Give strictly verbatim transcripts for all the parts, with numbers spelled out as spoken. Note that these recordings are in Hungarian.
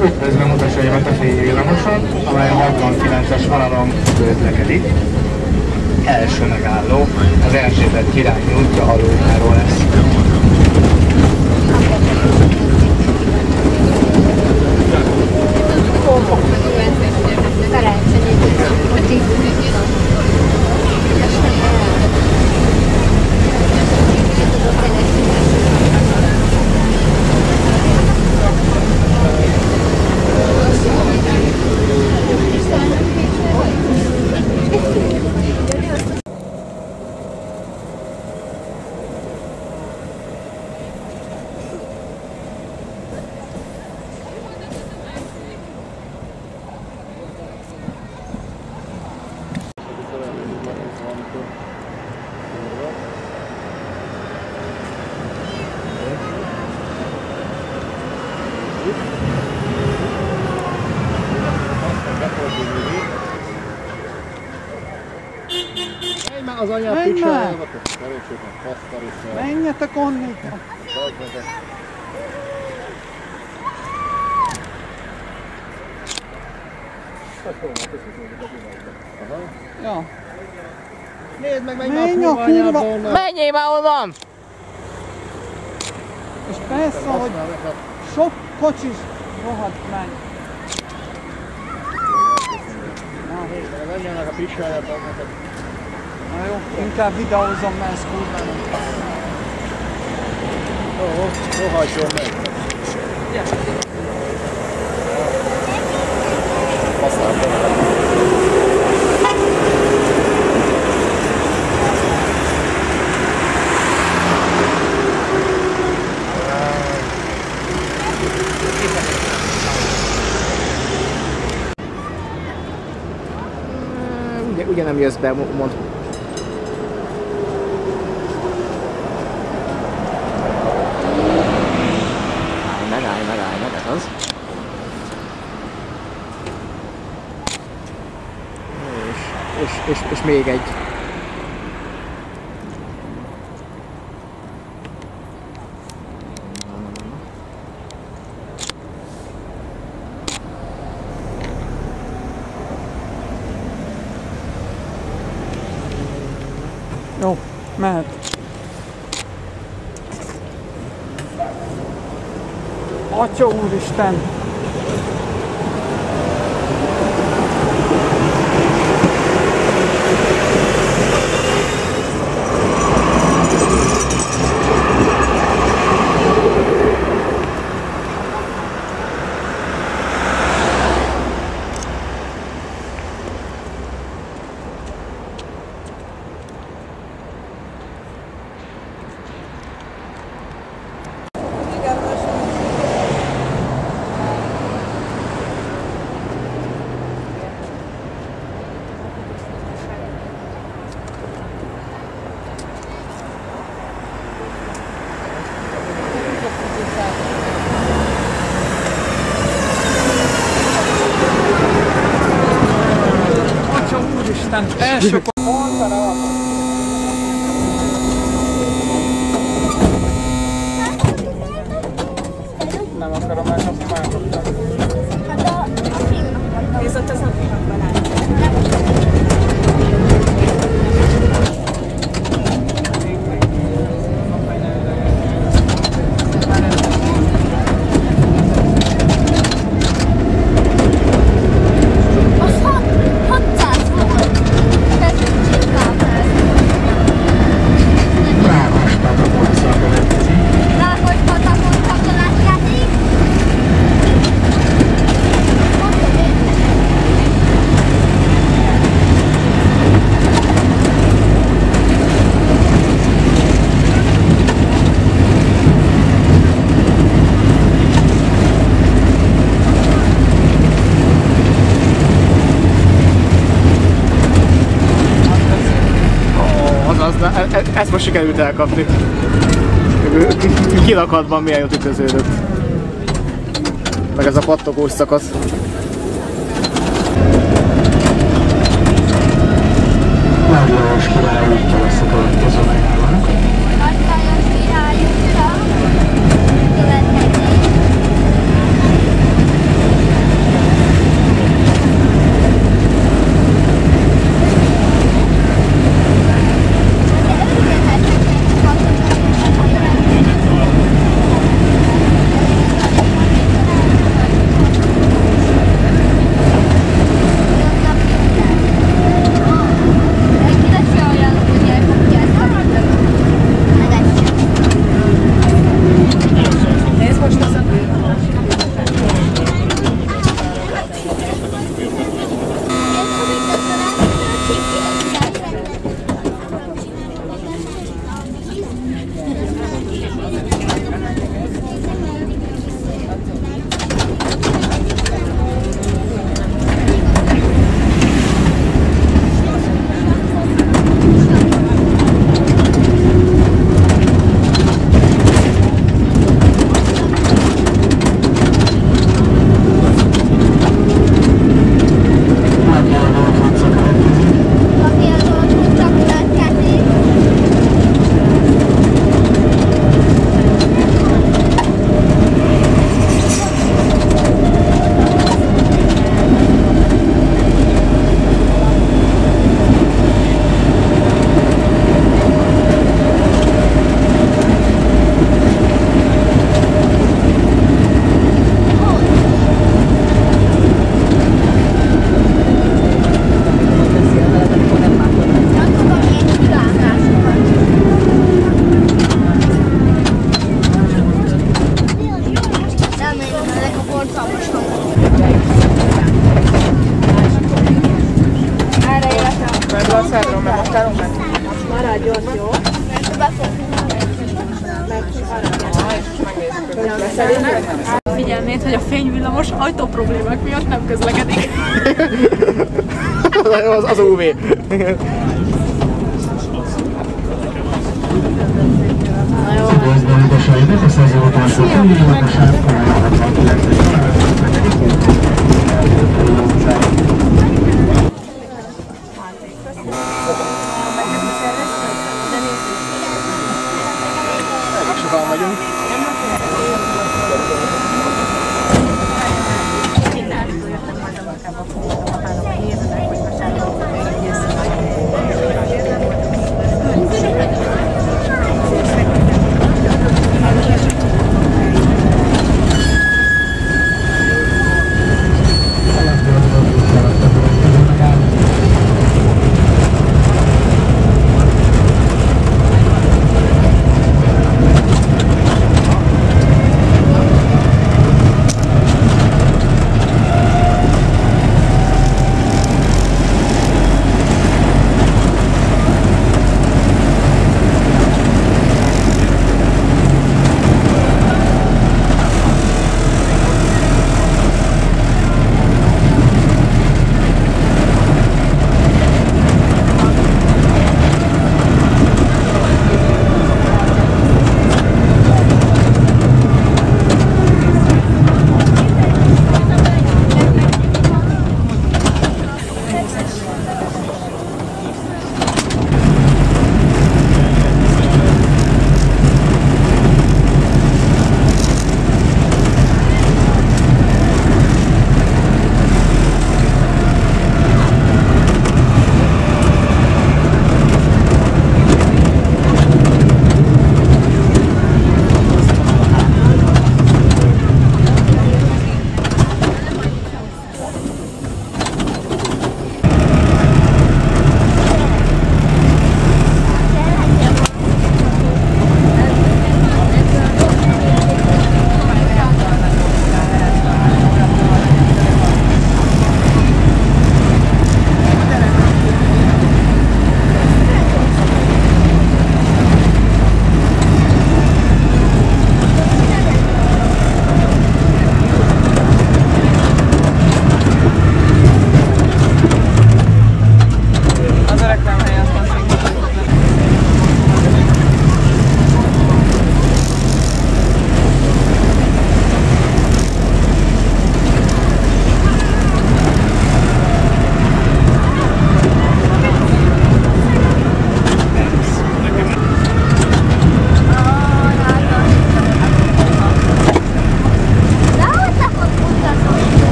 Üdvözlöm utasaimat a fényvillamoson, amely a hatvankilences vonalon közlekedik. Első megálló az Erzsébet királyi útja aluljáról lesz. Az anyát kicsoláljanak, menjetek onnét! Ja. Nézd meg, menj Menj már a kurva! onnan! Menjél már onnan! És persze, hogy sok kocsis rohadt meg. Menjenek a pisáját. Na jó, inkább videózom, mert ez kurva nem. Jó, rohadjon meg! Ugye, ugye nem jössz be, mond. Állj meg, állj meg, állj meg, ez az. És, és, és, és még egy. Jó, mehet. Atya úristen! Első nem akarom elkapni másoknak. Hát a, a filmnak nézett az a filmben áll. Ezt most sikerült elkapni. Kilakadban milyen jót ütköződött. Meg ez a pattogós szakasz. Nagylajos király útja lesz a következő megállónak. Nagylajos király útja. Következik. ebből a szedről, mert most elomment. Maradjon, jó? Figyelmét, hogy a fényvillamos ajtó problémák miatt nem közlekedik. az, az u vé. Gazdaságosainak a szezon utolsó fényvillamos átkorája hatvankilences Elég sokan vagyunk.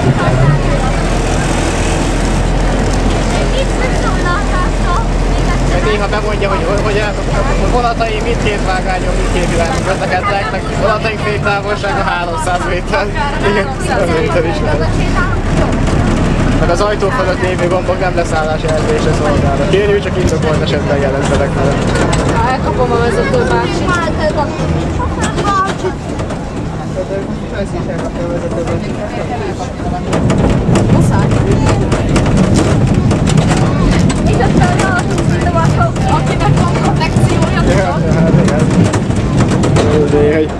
Mert néha bemondja, hogy, hogy, hogy a vonataim mindkét vágányon, mindkét irányban közlekednek, meg vonataink fénytávolsága háromszáz méter. Igen, háromszáz méter is lehet. Meg az ajtó fölött lévő gombok nem leszállás jelzésre szolgálnak. Kérjük, csak indokolt esetben jelezzenek vele. Elkapom a vezető bácsit. Ez is elkapja a vezetőből. Muszáj. Itt a feladatot, akinek van protekciója. Ja, hát igen. Hogy...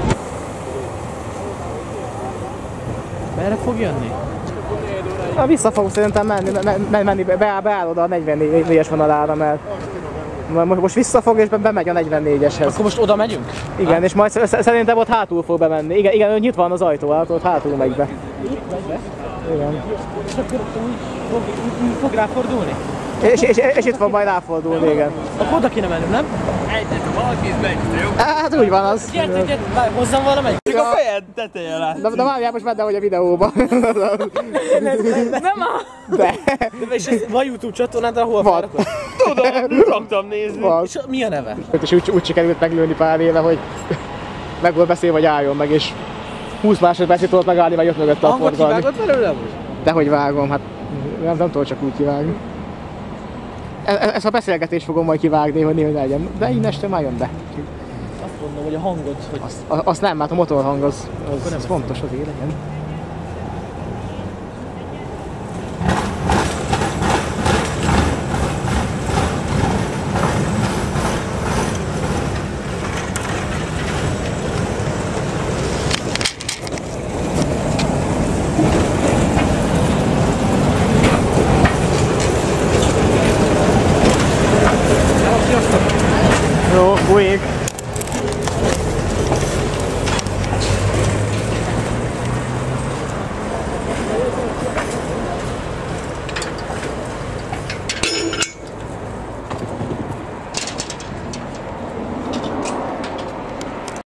Merre fog jönni? Ha vissza fogok szerintem menni, menni, menni beáll, beáll oda a negyvennégyes vonalára, mert most vissza fog és bemegy a negyvennégyeshez. Akkor most oda megyünk? Igen, ha? És majd szerintem ott hátul fog bemenni. Igen, igen, nyitva van az ajtó, hát ott hátul megy be. Igen. És akkor úgy fog, úgy fog ráfordulni? És, és, és itt fog majd ráfordulni, igen. Akkor oda kéne mennünk, nem? Hát úgy van az. Gyertek, gyertek, várj, hozzám valamelyik? Csak a fejed tetején lát. De, de várjál, most benne vagy a videóban. Nem a... De. De és ez van YouTube csatornád, ahol Van. felrakod? Tudom, raktam nézni. Van. És mi a neve? És úgy, úgy sikerült meglőni pár éve, hogy meg volt beszélve, hogy álljon meg, és húsz másodpercig tudott megállni, meg jött mögötte a Hangot forgalmi. kivágod belőle most? Dehogy vágom, hát nem, nem tudok csak úgy kivágni. E, e, ezt a beszélgetést fogom majd kivágni, hogy néha legyen. De így este már jön be. Azt mondom, hogy a hangod, hogy... Azt, azt nem, hát a motorhang az, az, az fontos az életen. Jó, bujék!